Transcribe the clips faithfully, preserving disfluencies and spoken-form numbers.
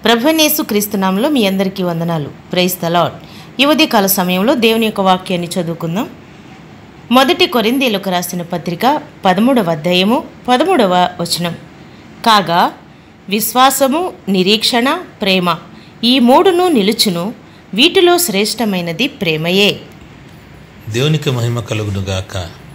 ప్రభువైన యేసుక్రీస్తు నామములో మీ అందరికీ వందనాలు. Praise the Lord. ఈ ఉదయకాల సమయంలో దేవుని యొక్క వాక్యాన్ని చదువుకుందాం. మొదటి కొరింథీయులకు రాసిన పత్రిక పదమూడవ అధ్యాయము పదమూడవ వచనం. కాగా విశ్వాసము, నిరీక్షణ, ప్రేమ ఈ మూడును నిలుచును, వీటిలో శ్రేష్టమైనది ప్రేమయే. దేవునికి మహిమ కలుగునుగాక.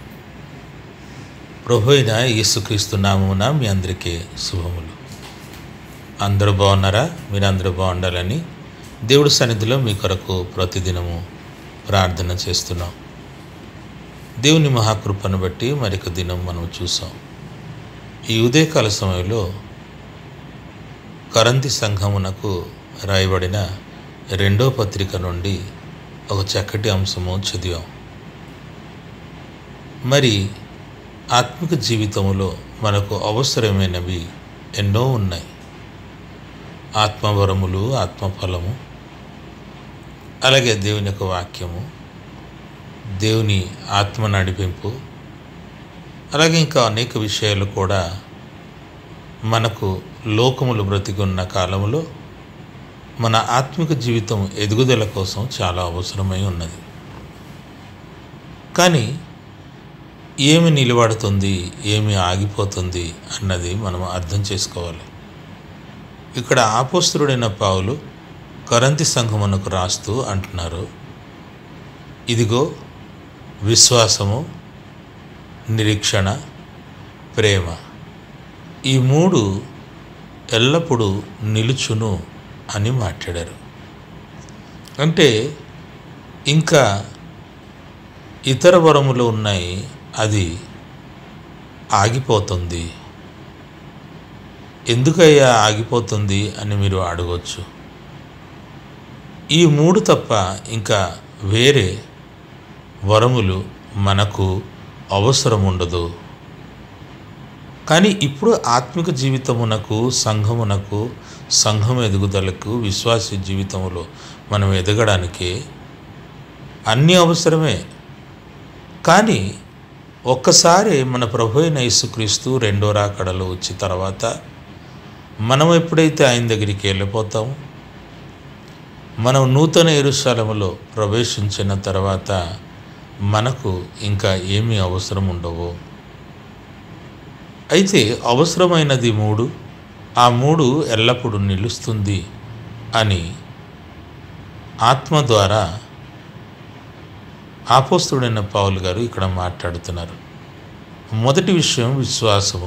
ప్రభువైన యేసుక్రీస్తు నామమున మీ అందరికీ శుభములు. అందరూ బాగున్నారా? మీరందరూ బాగుండాలని దేవుడి సన్నిధిలో మీ కొరకు ప్రతిదినము ప్రార్థన చేస్తున్నాం. దేవుని మహాకృపను బట్టి మరొక దినం మనం చూసాం. ఈ ఉదయకాల సమయంలో కొరింథీ సంఘమునకు రాయబడిన రెండో పత్రిక నుండి ఒక చక్కటి అంశము చదివాం. మరి ఆత్మిక జీవితంలో మనకు అవసరమైనవి ఎన్నో ఉన్నాయి. ఆత్మవరములు, ఆత్మఫలము, అలాగే దేవుని యొక్క వాక్యము, దేవుని ఆత్మ నడిపింపు, అలాగే ఇంకా అనేక విషయాలు కూడా మనకు లోకములు బ్రతికున్న కాలంలో మన ఆత్మిక జీవితం ఎదుగుదల కోసం చాలా అవసరమై ఉన్నది. కానీ ఏమి నిలబడుతుంది, ఏమి ఆగిపోతుంది అన్నది మనం అర్థం చేసుకోవాలి. ఇక్కడ అపోస్తలుడైన పౌలు కొరింథీ సంఘమునకు రాస్తూ అంటున్నారు, ఇదిగో విశ్వాసము, నిరీక్షణ, ప్రేమ ఈ మూడు ఎల్లప్పుడూ నిలుచును అని మాట్లాడారు. అంటే ఇంకా ఇతర వరములు ఉన్నాయి, అది ఆగిపోతుంది. ఎందుకయ్యా ఆగిపోతుంది అని మీరు అడగవచ్చు. ఈ మూడు తప్ప ఇంకా వేరే వరములు మనకు అవసరం ఉండదు. కానీ ఇప్పుడు ఆత్మిక జీవితమునకు, సంఘమునకు, సంఘం ఎదుగుదలకు, విశ్వాస జీవితంలో మనం ఎదగడానికి అన్నీ అవసరమే. కానీ ఒక్కసారి మన ప్రభువైన యేసుక్రీస్తు రెండో రాకడలో వచ్చి తర్వాత మనం ఎప్పుడైతే ఆయన దగ్గరికి వెళ్ళిపోతామో, మనం నూతన యెరూషలేములో ప్రవేశించిన తర్వాత మనకు ఇంకా ఏమీ అవసరం ఉండవు. అయితే అవసరమైనది మూడు, ఆ మూడు ఎల్లప్పుడూ నిలుస్తుంది అని ఆత్మ ద్వారా అపోస్తలుడైన పౌలు గారు ఇక్కడ మాట్లాడుతున్నారు. మొదటి విషయం విశ్వాసము.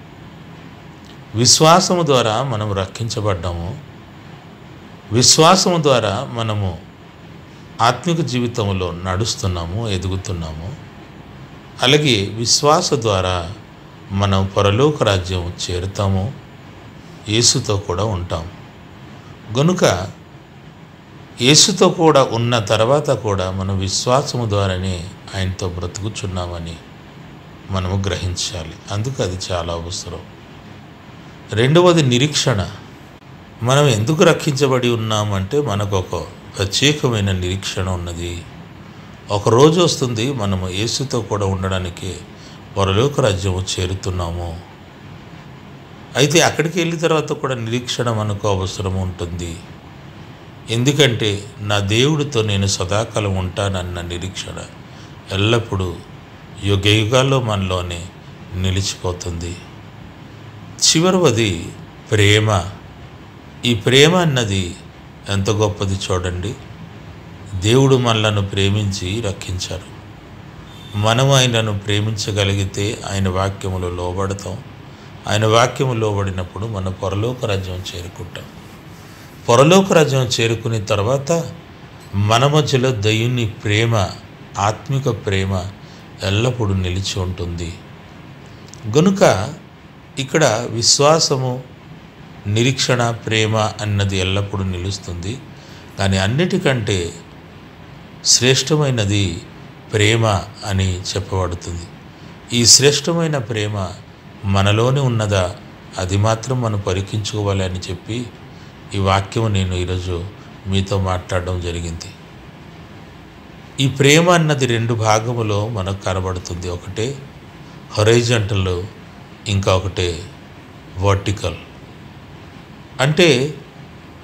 విశ్వాసము ద్వారా మనం రక్షించబడ్డాము. విశ్వాసము ద్వారా మనము ఆత్మిక జీవితంలో నడుస్తున్నాము, ఎదుగుతున్నాము. అలాగే విశ్వాస ద్వారా మనం పరలోక రాజ్యం చేరుతాము, యేసుతో కూడా ఉంటాం. గనుక యేసుతో కూడా ఉన్న తర్వాత కూడా మనం విశ్వాసము ద్వారానే ఆయనతో బ్రతుకుచున్నామని మనము గ్రహించాలి. అందుకు అది చాలా అవసరం. రెండవది నిరీక్షణ. మనం ఎందుకు రక్షించబడి ఉన్నామంటే మనకు ఒక ప్రత్యేకమైన నిరీక్షణ ఉన్నది. ఒకరోజు వస్తుంది మనము యేసుతో కూడా ఉండడానికి పరలోక రాజ్యము చేరుతున్నాము. అయితే అక్కడికి వెళ్ళిన తర్వాత కూడా నిరీక్షణ మనకు అవసరం ఉంటుంది. ఎందుకంటే నా దేవుడితో నేను సదాకాలం ఉంటానన్న నిరీక్షణ ఎల్లప్పుడూ యుగ యుగాల్లో మనలోనే నిలిచిపోతుంది. చివరివది ప్రేమ. ఈ ప్రేమ అన్నది ఎంత గొప్పది చూడండి. దేవుడు మనలను ప్రేమించి రక్షించారు. మనం ఆయనను ప్రేమించగలిగితే ఆయన వాక్యములో లోబడతాం. ఆయన వాక్యము లోబడినప్పుడు మన పరలోక రాజ్యం చేరుకుంటాం. పరలోక రాజ్యం చేరుకున్న తర్వాత మన మధ్యలో దైవుని ప్రేమ, ఆత్మిక ప్రేమ ఎల్లప్పుడూ నిలిచి ఉంటుంది. గనుక ఇక్కడ విశ్వాసము, నిరీక్షణ, ప్రేమ అన్నది ఎల్లప్పుడూ నిలుస్తుంది. కానీ అన్నిటికంటే శ్రేష్టమైనది ప్రేమ అని చెప్పబడుతుంది. ఈ శ్రేష్టమైన ప్రేమ మనలోనే ఉన్నదా, అది మాత్రం మనం పరీక్షించుకోవాలి అని చెప్పి ఈ వాక్యం నేను ఈరోజు మీతో మాట్లాడడం జరిగింది. ఈ ప్రేమ అన్నది రెండు భాగములో మనకు కనబడుతుంది. ఒకటే హొరైజంటల్, ఇంకా ఒకటే వర్టికల్. అంటే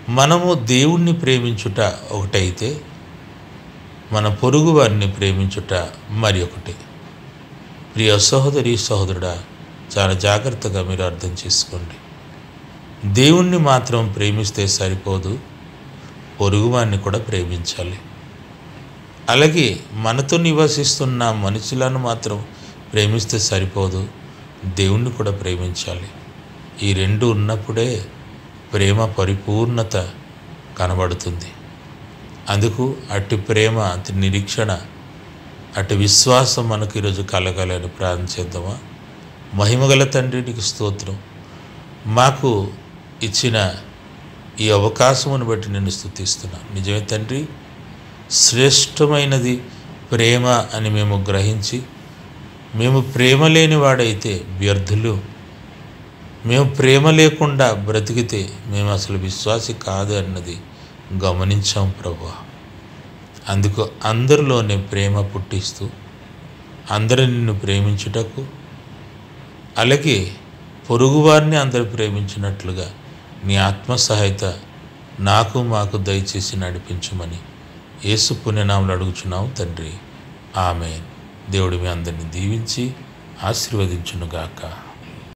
మనము దేవుణ్ణి ప్రేమించుట ఒకటైతే మన పొరుగు వారిని ప్రేమించుట మరి ఒకటి. ప్రియ సహోదరి సహోదరుడా, చాలా జాగ్రత్తగా మీరు అర్థం చేసుకోండి. దేవుణ్ణి మాత్రం ప్రేమిస్తే సరిపోదు, పొరుగువారిని కూడా ప్రేమించాలి. అలాగే మనతో నివసిస్తున్న మనుషులను మాత్రం ప్రేమిస్తే సరిపోదు, దేవుణ్ణి కూడా ప్రేమించాలి. ఈ రెండు ఉన్నప్పుడే ప్రేమ పరిపూర్ణత కనబడుతుంది. అందుకు అట్టి ప్రేమ, అతి నిరీక్షణ, అటు విశ్వాసం మనకు ఈరోజు కలగాలని ప్రార్థన చేద్దామా? మహిమగల తండ్రి, నీకు స్తోత్రం. మాకు ఇచ్చిన ఈ అవకాశమును బట్టి నేను స్తుతిస్తున్నాను. నిజమే తండ్రి, శ్రేష్టమైనది ప్రేమ అని మేము గ్రహించి, మేము ప్రేమ లేని వాడైతే వ్యర్థులు, మేము ప్రేమ లేకుండా బ్రతికితే మేము అసలు విశ్వాసి కాదు అన్నది గమనించాం ప్రభువా. అందుకు అందరిలోనే ప్రేమ పుట్టిస్తూ అందరూ నిన్ను ప్రేమించుటకు, అలాగే పొరుగువారిని అందరూ ప్రేమించినట్లుగా నీ ఆత్మ సహాయత నాకు మాకు దయచేసి నడిపించమని యేసు పుణ్యనామములో అడుగుచున్నాము తండ్రి. ఆమేన్. దేవుడు మీ అందరిని దీవించి ఆశీర్వదించునుగాక.